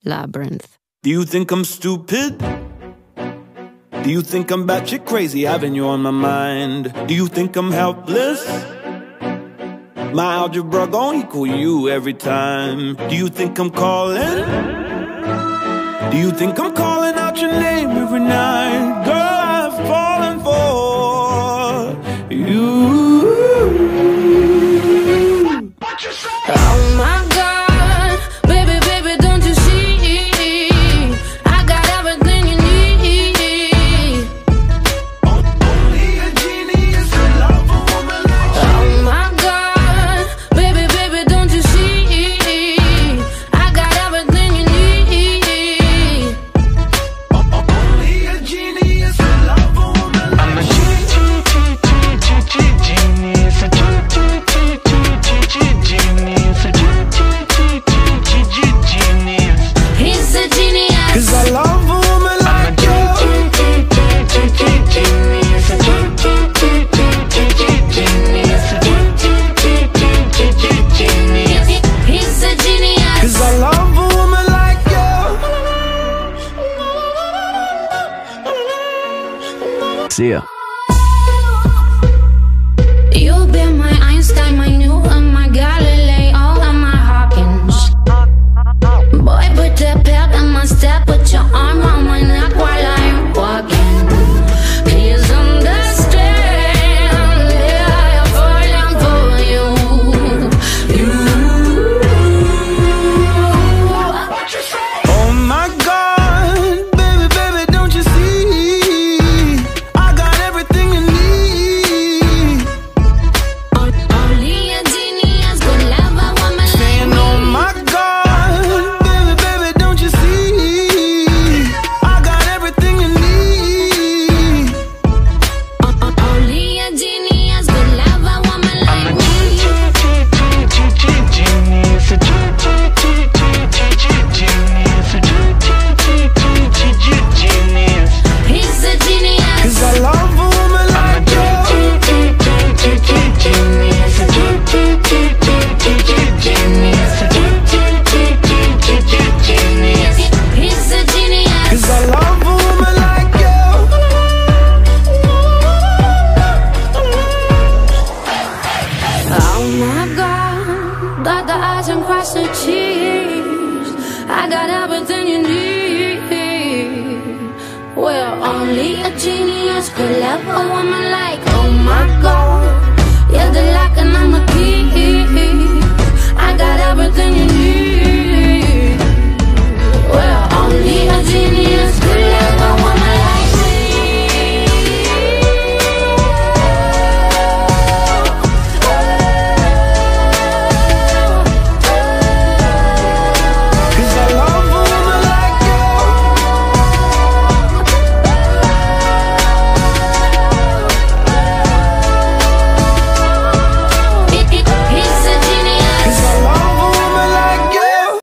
Labyrinth. Do you think I'm stupid? Do you think I'm batshit crazy, having you on my mind? Do you think I'm helpless? My algebra gon' equal you every time. Do you think I'm calling? Do you think I'm calling out your name every night? Girl, I've fallen for you. What you say? Oh my God, baby, baby, don't you see? I got everything you need. Only a genius could love a woman like you. Oh my God, baby, baby, don't you see? I got everything you need. Only a genius could love a woman like you. I'm a genius, He's a genius. 'cause I love a woman like you. He's a genius. 'Cause I love a woman like you. See ya. You've been my Einstein, my Newton, my Galileo, and my Hawkins. Boy, put the pep in my step, put your arm on my neck while I'm walking. Please understand, yeah, I'm falling for you. Oh my God, baby, baby, don't you see? I got everything you need. Only a genius could love a woman like Saying, me. oh my God, baby, baby, don't you see? I got everything you need. Only a genius could love a woman like me. He's a genius. 'Cause I love a woman like you. He's a genius. 'Cause I love a woman like you. Oh my God, dot the I's and cross the T's. I got everything you need. Well, only a genius could love a woman like, oh my God.